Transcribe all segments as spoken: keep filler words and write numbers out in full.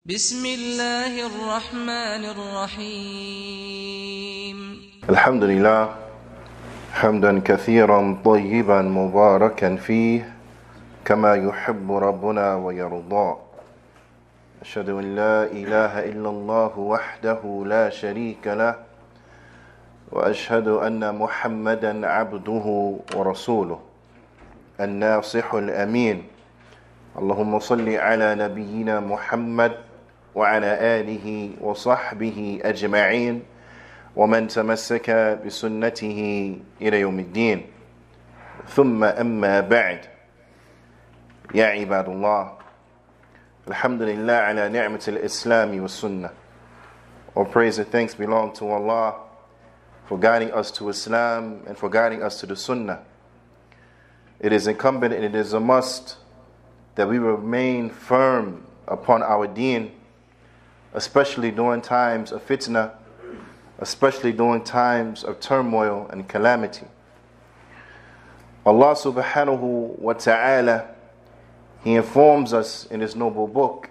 بسم الله الرحمن الرحيم الحمد لله حمدا كثيرا طيبا مباركا فيه كما يحب ربنا ويرضى أشهد أن لا إله إلا الله وحده لا شريك له وأشهد أن محمدا عبده ورسوله الناصح الأمين اللهم صل على نبينا محمد وعلى آله وصحبه أجمعين ومن تمسك بسنته إلى يوم الدين ثم أما بعد يا عباد الله الحمد لله على نعمة الإسلام والسنة. All praise and thanks belong to Allah for guiding us to Islam and for guiding us to the Sunnah. It is incumbent and it is a must that we remain firm upon our deen, especially during times of fitna, especially during times of turmoil and calamity. Allah subhanahu wa ta'ala, He informs us in His noble book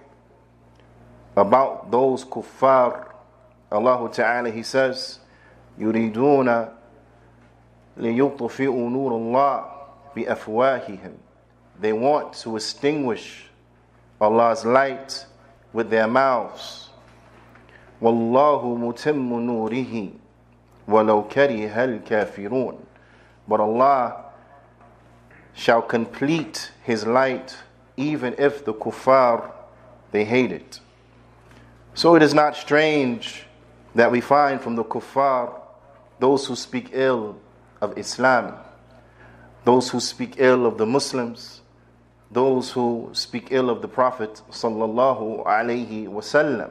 about those kuffar. Allah ta'ala, He says, يُرِيدُونَ لِيُطْفِئُوا نُورَ اللَّهِ بِأَفْوَاهِهِمْ. They want to extinguish Allah's light with their mouths. وَاللَّهُ مُتِمُّ نُورِهِ وَلَوْ كَرِهَ الْكَافِرُونَ. But Allah shall complete His light even if the kuffar, they hate it. So it is not strange that we find from the kuffar those who speak ill of Islam, those who speak ill of the Muslims, those who speak ill of the Prophet sallallahu alaihi wasallam.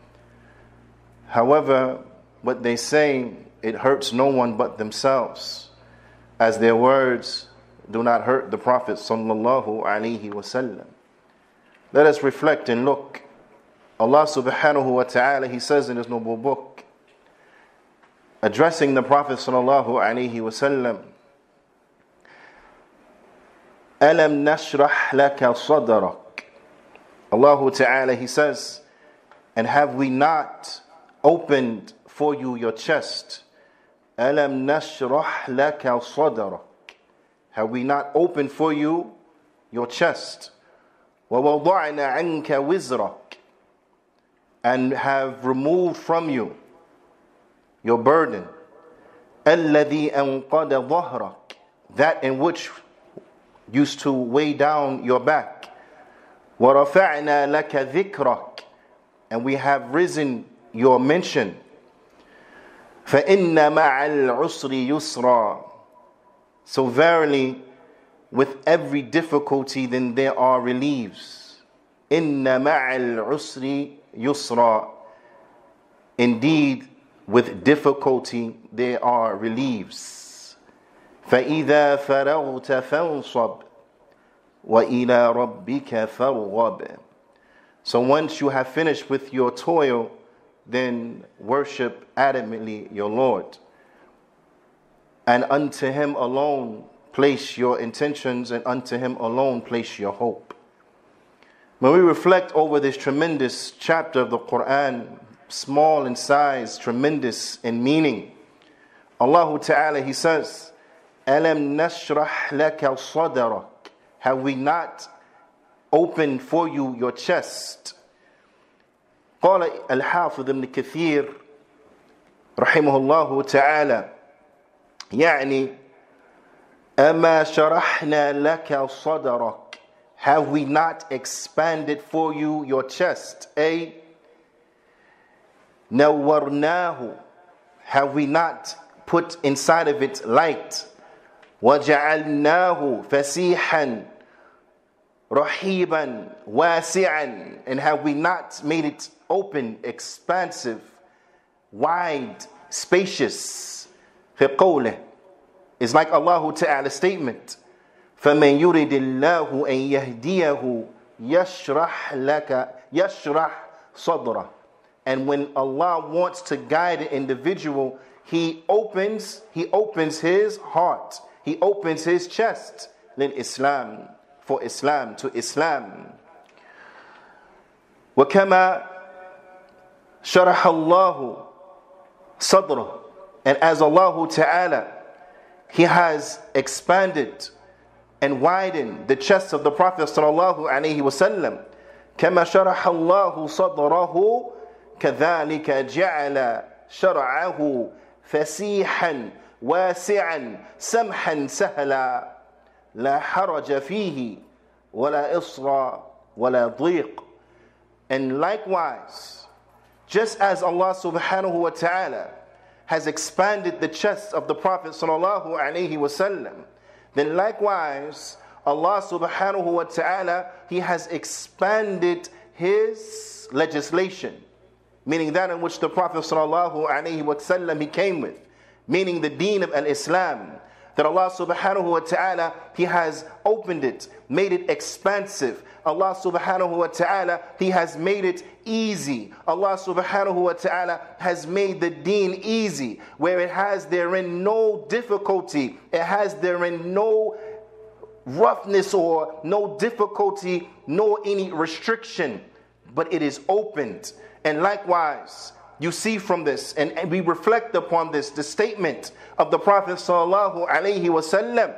However, what they say, it hurts no one but themselves, as their words do not hurt the Prophet sallallahu alaihi wasallam. Let us reflect and look. Allah subhanahu wa ta'ala, He says in His noble book, addressing the Prophet sallallahu alaihi wasallam, أَلَمْ نَشْرَحْ لَكَ صَدْرَكَ. Allah ta'ala, He says, and have we not opened for you your chest? أَلَمْ نَشْرَحْ لَكَ صَدْرَكَ. Have we not opened for you your chest? وَوَضَعْنَا عَنْكَ وِزْرَكَ. And have removed from you your burden. الَّذِي أَنْقَدَ ظَهْرَكَ. That in which used to weigh down your back. وَرَفَعْنَا لَكَ ذِكْرَكَ. And we have risen your mention. فَإِنَّ مَعَ الْعُسْرِ يُسْرًا. So verily, with every difficulty then there are reliefs. إِنَّ مَعَ الْعُسْرِ يُسْرًا. Indeed, with difficulty there are reliefs. فَإِذَا فَرَغْتَ فَانْصَبْ وَإِلَىٰ رَبِّكَ فَارْغَبْ. So once you have finished with your toil, then worship adamantly your Lord. And unto Him alone place your intentions, and unto Him alone place your hope. When we reflect over this tremendous chapter of the Quran, small in size, tremendous in meaning, Allah Ta'ala, He says, أَلَمْ نَشْرَحْ لَكَ صَدْرَكَ. Have we not opened for you your chest? قال الحافظ ابن كثير رحمه الله تعالى يعني أما شرحنا لك صدرك. Have we not expanded for you your chest? A نورناه. Have we not put inside of it light? وَجَعَلْنَاهُ فَسِيحًا رَحِيبًا وَاسِعًا. And have we not made it open, expansive, wide, spacious? فِقَوْلِهِ. It's like Allah Ta'ala's statement. فَمَنْ يُرِدِ اللَّهُ أَنْ يَهْدِيَهُ يَشْرَحْ لَكَ يَشْرَحْ صَدْرَهُ. And when Allah wants to guide an individual, He opens, He opens his heart. He opens his chest. لِلْإِسْلَامِ. For Islam, to Islam. وَكَمَا شرح الله صدره. And as Allah Ta'ala, He has expanded and widened the chest of the Prophet sallallahu alaihi wasallam. كما شرح الله صدره كذلك جعل شرعه فسيحا واسعا سمحا سهلا لا حرج فيه ولا إصر ولا ضيق. And likewise, just as Allah subhanahu wa ta'ala has expanded the chest of the Prophet sallallahu alaihi wasallam, then likewise Allah subhanahu wa ta'ala, He has expanded His legislation, meaning that in which the Prophet sallallahu alaihi wasallam he came with, meaning the deen of al-Islam, that Allah subhanahu wa ta'ala, He has opened it, made it expansive. Allah subhanahu wa ta'ala, He has made it easy. Allah subhanahu wa ta'ala has made the deen easy, where it has therein no difficulty, it has therein no roughness or no difficulty, nor any restriction, but it is opened. And likewise, you see from this, and, and we reflect upon this, the statement of the Prophet sallallahu alaihi wasallam,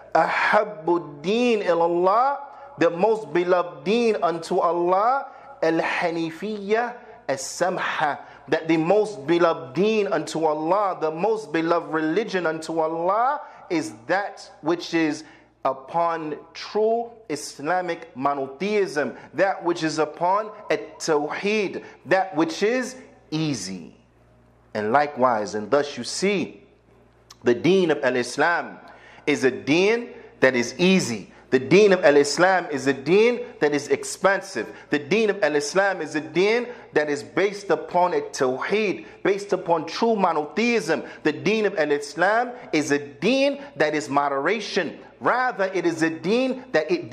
ahabbu deen ilallah, the most beloved deen unto Allah, al-hanifiyya as-samha, that the most beloved deen unto Allah, the most beloved religion unto Allah, is that which is upon true Islamic monotheism, that which is upon at-tawheed, that which is easy. And likewise, and thus you see, the deen of al-Islam is a deen that is easy. The deen of al-Islam is a deen that is expansive. The deen of al-Islam is a deen that is based upon a tawheed, based upon true monotheism. The deen of al-Islam is a deen that is moderation. Rather, it is a deen that it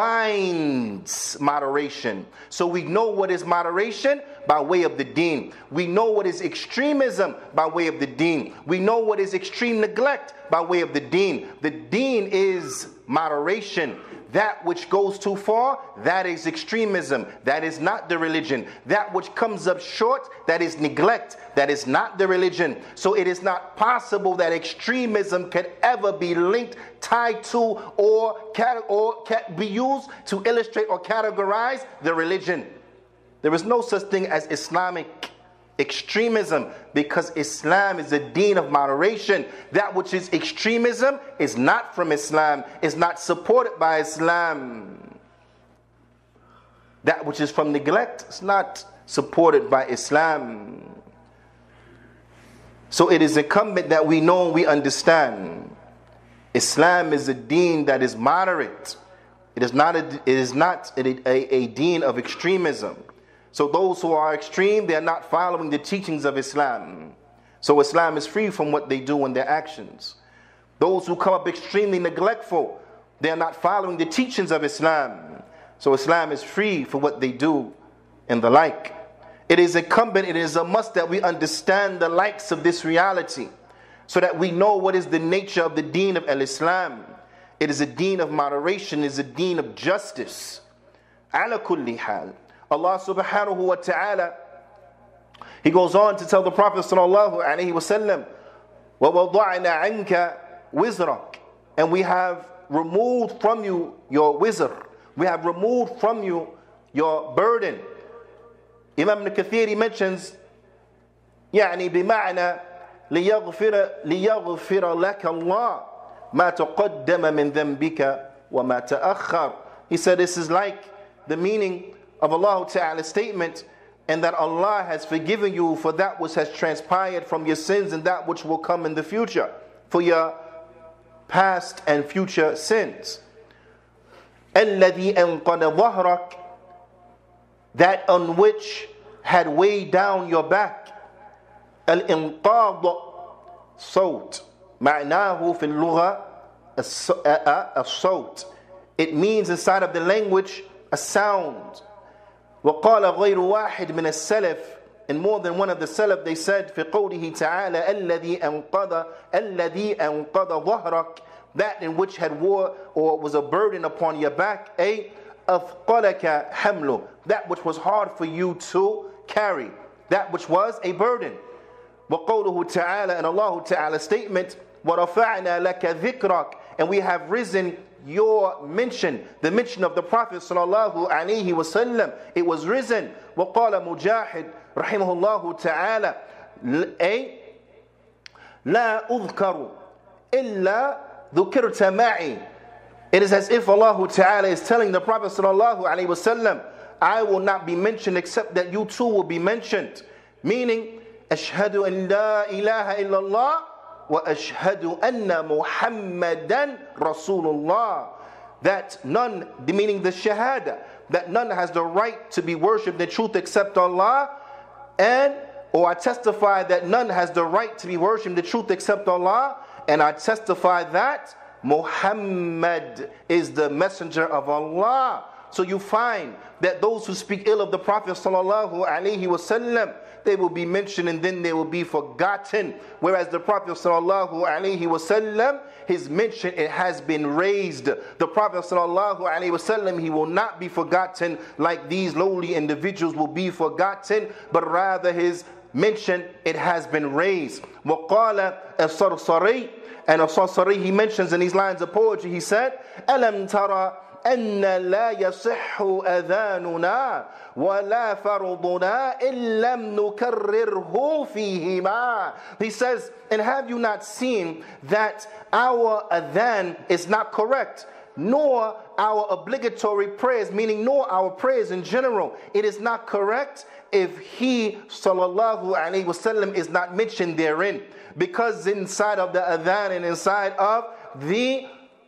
defines moderation. So we know what is moderation by way of the deen. We know what is extremism by way of the deen. We know what is extreme neglect by way of the deen. The deen is moderation. That which goes too far, that is extremism. That is not the religion. That which comes up short, that is neglect. That is not the religion. So it is not possible that extremism could ever be linked, tied to, or, or be used to illustrate or categorize the religion. There is no such thing as Islamic extremism, because Islam is a deen of moderation. That which is extremism is not from Islam, is not supported by Islam. That which is from neglect is not supported by Islam. So it is incumbent that we know and we understand Islam is a deen that is moderate. It is not a, it is not a, a, a deen of extremism. So those who are extreme, they are not following the teachings of Islam. So Islam is free from what they do in their actions. Those who come up extremely neglectful, they are not following the teachings of Islam. So Islam is free for what they do and the like. It is incumbent, it is a must that we understand the likes of this reality, so that we know what is the nature of the deen of al-Islam. It is a deen of moderation, it is a deen of justice. Ala kulli hal. Allah subhanahu wa ta'ala, He goes on to tell the Prophet sallallahu alaihi wasallam, وَوَضَعْنَا عَنْكَ وِزْرَكَ, and we have removed from you your wizr. We have removed from you your burden. Imam Ibn Kathir mentions, يعني بمعنى ليغفر ليغفر لك الله ما تقدم من ذنبك وما تأخر. He said this is like the meaning of Allah Ta'ala's statement, and that Allah has forgiven you for that which has transpired from your sins and that which will come in the future, for your past and future sins. الَّذِي أَنْقَدَ ظَهْرَكَ, that on which had weighed down your back. الْإِنْقَاض صوت معناه في اللغة الصوت. It means inside of the language a sound. وقال غير واحد من السلف, and more than one of the salaf, they said في قوله تعالى الذي أنقض الذي أنقض ظهرك, that in which had war or was a burden upon your back, a أثقلك حمله, that which was hard for you to carry. that which was a burden. وَقَوْلُهُ تَعَالَى, and Allah Ta'ala's statement, وَرَفَعْنَا لَكَ ذِكْرَكَ, and we have risen your mention, the mention of the Prophet sallallahu alaihi wasallam. It was risen. وَقَالَ مُجَاهِدْ رَحِمَهُ اللَّهُ تَعَالَى أي لا أذكر إلا ذكرت معي. It is as if Allah Ta'ala is telling the Prophet sallallahu alaihi wasallam, I will not be mentioned except that you too will be mentioned. Meaning, أشهد أن لا إله إلا الله وأشهد أن محمدا رسول الله. That none, meaning the shahada, that none has the right to be worshipped in truth except Allah, and or I testify that none has the right to be worshipped in the truth except Allah, and I testify that Muhammad is the messenger of Allah. So you find that those who speak ill of the Prophet sallallahu alaihi wasallam, they will be mentioned and then they will be forgotten. Whereas the Prophet sallallahu alaihi wasallam, his mention, it has been raised. The Prophet sallallahu alaihi wasallam, he will not be forgotten like these lowly individuals will be forgotten, but rather his mention, it has been raised. وَقَالَ الصَّرْصَرِيُّ, and As-Sarsari, he mentions in these lines of poetry, he said, أَلَمْ تَرَى أَنَّ لَا يَصِحُّ أَذَانُنَا وَلَا فَرْضُنَا إِن لَمْ نُكَرِّرْهُ فِيهِمَا. He says, and have you not seen that our adhan is not correct, nor our obligatory prayers, meaning nor our prayers in general, it is not correct if he sallallahu alaihi wasallam is not mentioned therein. Because inside of the adhan and inside of the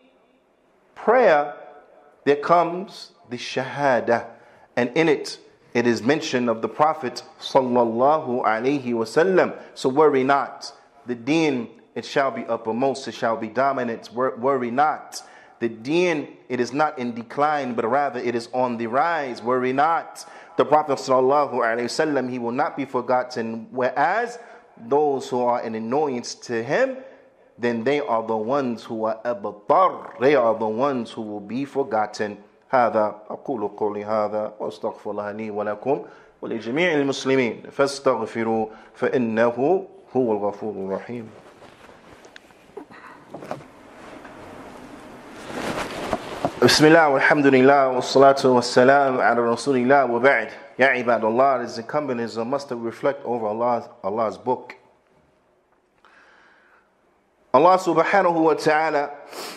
prayer, there comes the shahada, and in it, it is mention of the Prophet sallallahu alaihi wasallam. So worry not, the deen, it shall be uppermost, it shall be dominant. Worry not, the deen, it is not in decline, but rather it is on the rise. Worry not, the Prophet sallallahu alaihi wasallam, he will not be forgotten. Whereas those who are an annoyance to him, then they are the ones who are abtar, they are the ones who will be forgotten. هذا أقول قولي هذا وأستغفر الله لي ولكم ولجميع المسلمين فاستغفروا فإنه هو الغفور الرحيم. بسم الله والحمد لله والصلاة والسلام على رسول الله وبعد. Ya ibadallah, it is incumbent, it is a must that we reflect over Allah's, Allah's book. Allah subhanahu wa ta'ala,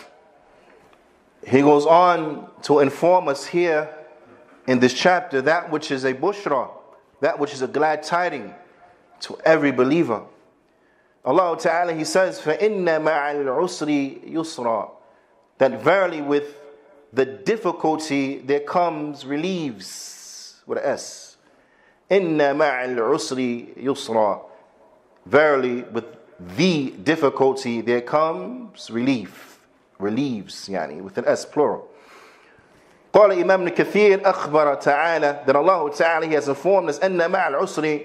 he goes on to inform us here in this chapter that which is a bushra, that which is a glad tiding to every believer. Allah ta'ala, he says, فَإِنَّ مَعَ الْعُسْرِ يُسْرًا, that verily with the difficulty there comes relieves. With an S. Inna ma'al usri yusra. Verily, with the difficulty there comes relief. Relieves, yani, with an S, plural. قال Imam Ibn Kathir أخبر تعالى, that Allah Ta'ala, he has informed us, أن مع العسر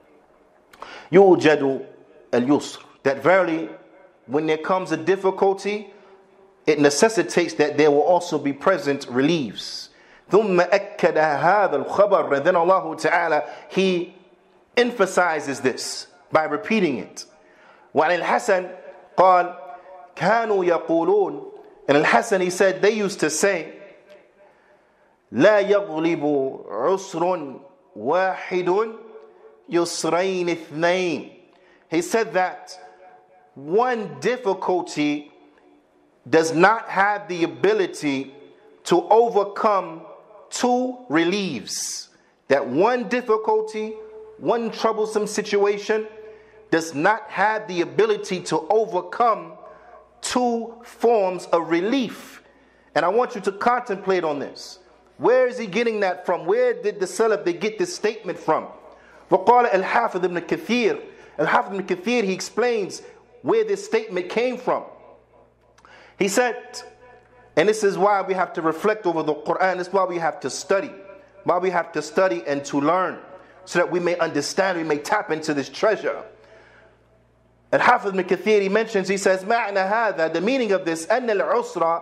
يوجد اليسر, that verily, when there comes a difficulty, it necessitates that there will also be present relieves. ثم أكد هذا الخبر, and then Allah Ta'ala, he emphasizes this by repeating it. وعن الحسن قال كانوا يقولون, and Al-Hasan, he said, they used to say, لا يغلب عسر واحد يسرين اثنين. He said that one difficulty does not have the ability to overcome two relieves. That one difficulty, one troublesome situation does not have the ability to overcome two forms of relief. And I want you to contemplate on this. Where is he getting that from? Where did the Salaf, they get this statement from? وقال الحافظ ibn Kathir, Al-Hafidh ibn Kathir, he explains where this statement came from. He said, and this is why we have to reflect over the Quran. This is why we have to study. Why we have to study and to learn, so that we may understand, we may tap into this treasure. And Hafiz ibn Kathir, he mentions, he says, معنى هذا, the meaning of this, أن العسر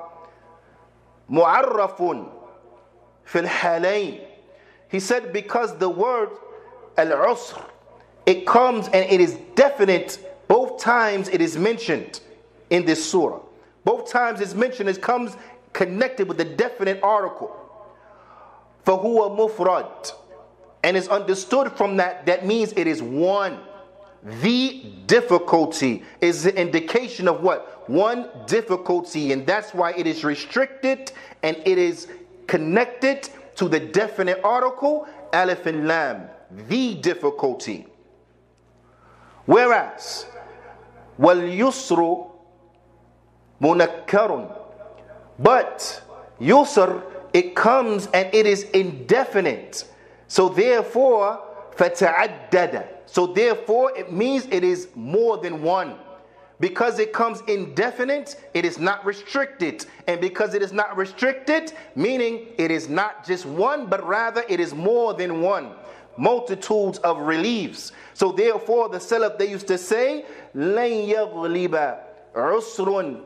معرف في الحالين. He said, because the word al-usr, it comes and it is definite. Both times it is mentioned in this surah. Both times it's mentioned, it comes connected with the definite article. فَهُوَ مُفْرَدٌ. And is understood from that, that means it is one. The difficulty is the indication of what? One difficulty, and that's why it is restricted and it is connected to the definite article, alif and lam, the difficulty. Whereas, وَالْيُسْرُ مُنَكَّرٌ. But, yusr, it comes and it is indefinite. So therefore, فَتَعَدَّدَ. So therefore, it means it is more than one. Because it comes indefinite, it is not restricted. And because it is not restricted, meaning it is not just one, but rather it is more than one. Multitudes of reliefs. So therefore, the Salaf, they used to say, لَن يَغْلِبَ عُسْرٌ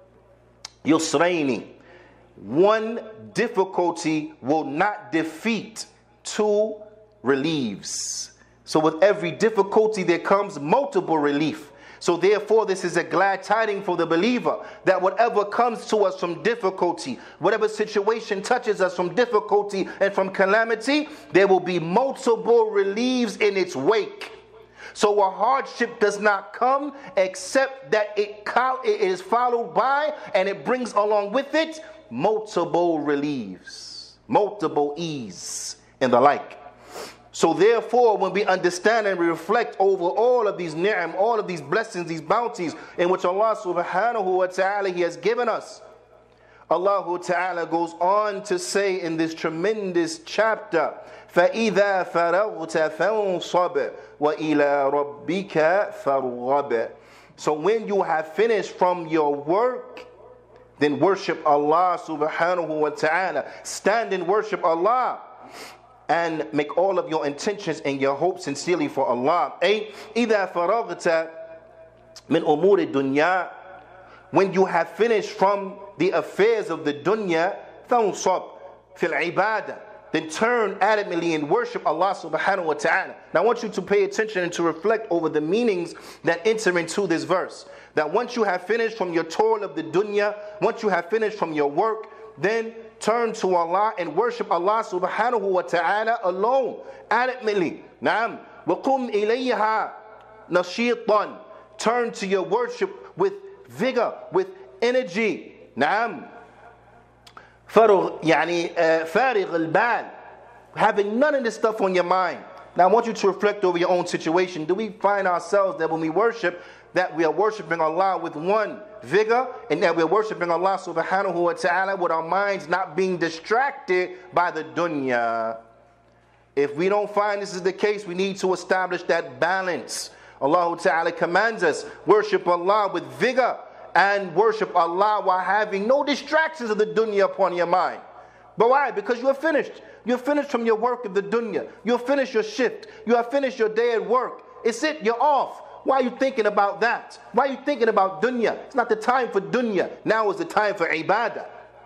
يُسْرَيْنِ. One difficulty will not defeat two reliefs. So with every difficulty there comes multiple relief. So therefore this is a glad tidings for the believer, that whatever comes to us from difficulty, whatever situation touches us from difficulty and from calamity, there will be multiple reliefs in its wake. So a hardship does not come except that it is followed by and it brings along with it multiple reliefs, multiple ease and the like. So therefore, when we understand and we reflect over all of these ni'am, all of these blessings, these bounties in which Allah subhanahu wa ta'ala He has given us, Allah ta'ala goes on to say in this tremendous chapter, فَإِذَا فَرَغْتَ فَانصَبْ وَإِلَىٰ رَبِّكَ فَارْغَبْ. So when you have finished from your work, then worship Allah subhanahu wa ta'ala. Stand and worship Allah. And make all of your intentions and your hopes sincerely for Allah. أي إذا فرغت من أمور الدنيا. When you have finished from the affairs of the dunya, فانصب في العبادة. Then turn adamantly and worship Allah subhanahu wa ta'ala. Now I want you to pay attention and to reflect over the meanings that enter into this verse. That once you have finished from your toil of the dunya, once you have finished from your work, then turn to Allah and worship Allah subhanahu wa ta'ala alone, adamantly. Naam. وَقُمْ إِلَيْهَا نَشِيطًا. Turn to your worship with vigor, with energy. Naam. فَرُغ يعني فارغ البال. Having none of this stuff on your mind. Now I want you to reflect over your own situation. Do we find ourselves that when we worship, that we are worshiping Allah with one vigor, and that we are worshiping Allah subhanahu wa ta'ala with our minds not being distracted by the dunya? If we don't find this is the case, we need to establish that balance. Allah ta'ala commands us, worship Allah with vigor and worship Allah while having no distractions of the dunya upon your mind. But why? Because you are finished. You're finished from your work of the dunya. You're finished your shift. You have finished your day at work. It's it. You're off. Why are you thinking about that? Why are you thinking about dunya? It's not the time for dunya. Now is the time for ibadah.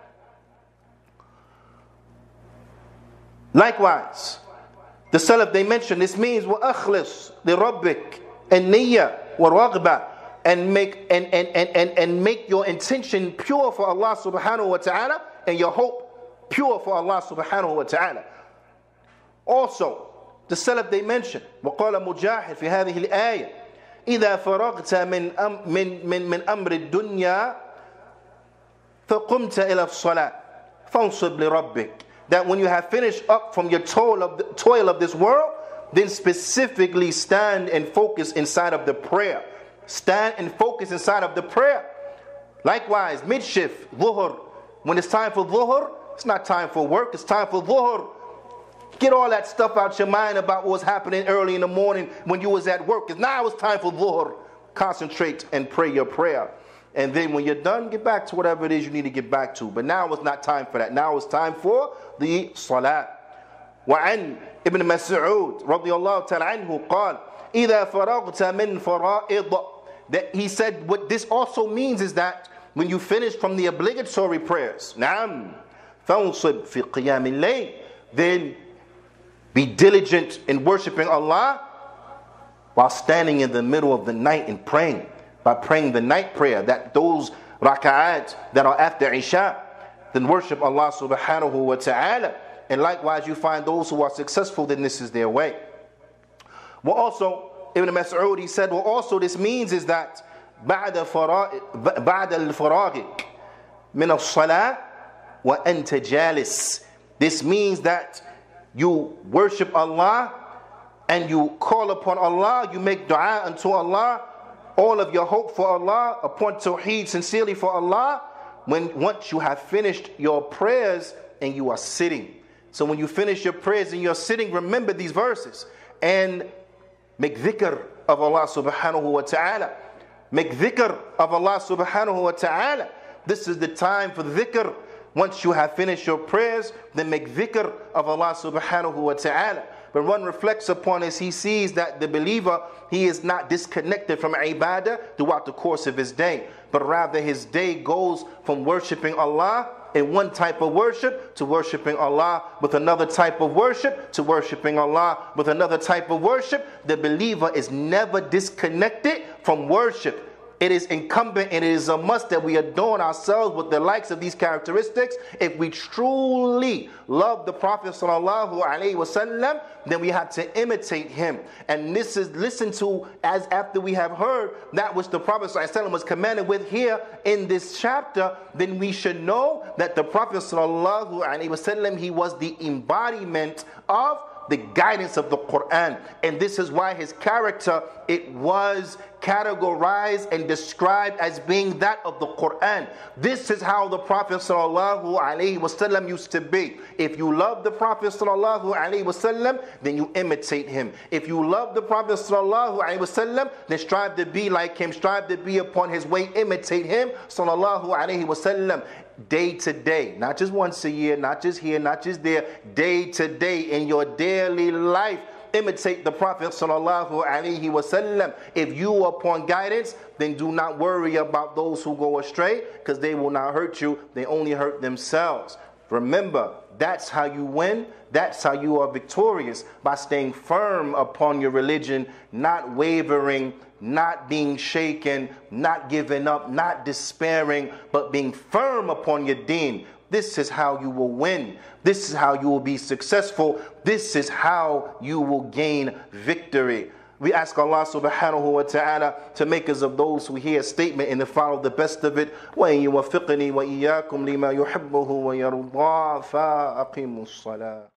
Likewise, the Salaf, they mention this means وَأَخْلِصْ لِرَبِّكَ النِّيَّةَ وَالرَّغْبَةَ, and make and, and, and, and, and make your intention pure for Allah subhanahu wa ta'ala, and your hope pure for Allah subhanahu wa ta'ala. Also, the Salaf, they mention وَقَالَ مُجَاهِدٌ فِي هَذِهِ الْآيَةِ إِذَا فَرَغْتَ مِنْ أم من من من أمر الدنيا فَقُمْتَ إِلَى الصَّلَاةِ فَانْصِبْ لِرَبِّكَ. That when you have finished up from your toil of the, toil of this world, then specifically stand and focus inside of the prayer. Stand and focus inside of the prayer. Likewise, mid-shift, dhuhr. When it's time for dhuhr, it's not time for work, it's time for dhuhr. Get all that stuff out your mind about what was happening early in the morning when you was at work. Because now it's time for dhuhr. Concentrate and pray your prayer. And then when you're done, get back to whatever it is you need to get back to. But now it's not time for that. Now it's time for the salat. وعن ابن مسعود رضي الله تعالى عنه قال إذا فرغت من فرائض. That he said what this also means is that when you finish from the obligatory prayers, نعم فانصب في قيام الليل, then be diligent in worshiping Allah while standing in the middle of the night and praying, by praying the night prayer, that those raka'at that are after Isha, then worship Allah subhanahu wa ta'ala. And likewise, you find those who are successful, then this is their way. Well, also, Ibn Mas'ud, he said, well, also this means is that بعد بعد الفراغ من الصلاة وأنت جالس. This means that you worship Allah and you call upon Allah, you make dua unto Allah, all of your hope for Allah, upon tawheed, sincerely for Allah, when once you have finished your prayers and you are sitting. So when you finish your prayers and you're sitting, remember these verses and make dhikr of Allah subhanahu wa ta'ala. Make dhikr of Allah subhanahu wa ta'ala. This is the time for dhikr. Once you have finished your prayers, then make dhikr of Allah subhanahu wa ta'ala. But one reflects upon as he sees that the believer, he is not disconnected from ibadah throughout the course of his day, but rather his day goes from worshiping Allah in one type of worship to worshiping Allah with another type of worship to worshiping Allah with another type of worship. The believer is never disconnected from worship. It is incumbent and it is a must that we adorn ourselves with the likes of these characteristics. If we truly love the Prophet sallallahu alaihi wasallam, then we have to imitate him. And this is listened to as after we have heard that which the Prophet sallallahu alaihi wasallam was commanded with here in this chapter, then we should know that the Prophet sallallahu alaihi wasallam, he was the embodiment of the guidance of the Quran. And this is why his character, it was categorized and described as being that of the Quran. This is how the Prophet sallallahu alaihi wasallam used to be. If you love the Prophet sallallahu alaihi wasallam, then you imitate him. If you love the Prophet sallallahu alaihi wasallam, then strive to be like him, strive to be upon his way, imitate him sallallahu alaihi wasallam. Day to day, not just once a year, not just here, not just there, day to day in your daily life, imitate the Prophet sallallahu alaihi wasallam. If you are upon guidance, then do not worry about those who go astray, because they will not hurt you, they only hurt themselves. Remember, that's how you win, that's how you are victorious, by staying firm upon your religion, not wavering, not being shaken, not giving up, not despairing, but being firm upon your deen. This is how you will win. This is how you will be successful. This is how you will gain victory. We ask Allah subhanahu wa ta'ala to make us of those who hear a statement and to follow the best of it. وَإِن يُوَفِّقْنِي وَإِيَّاكُمْ لِمَا يُحِبُّهُ وَيَرْضَى فَأَقِيمُوا الصَّلَاةَ.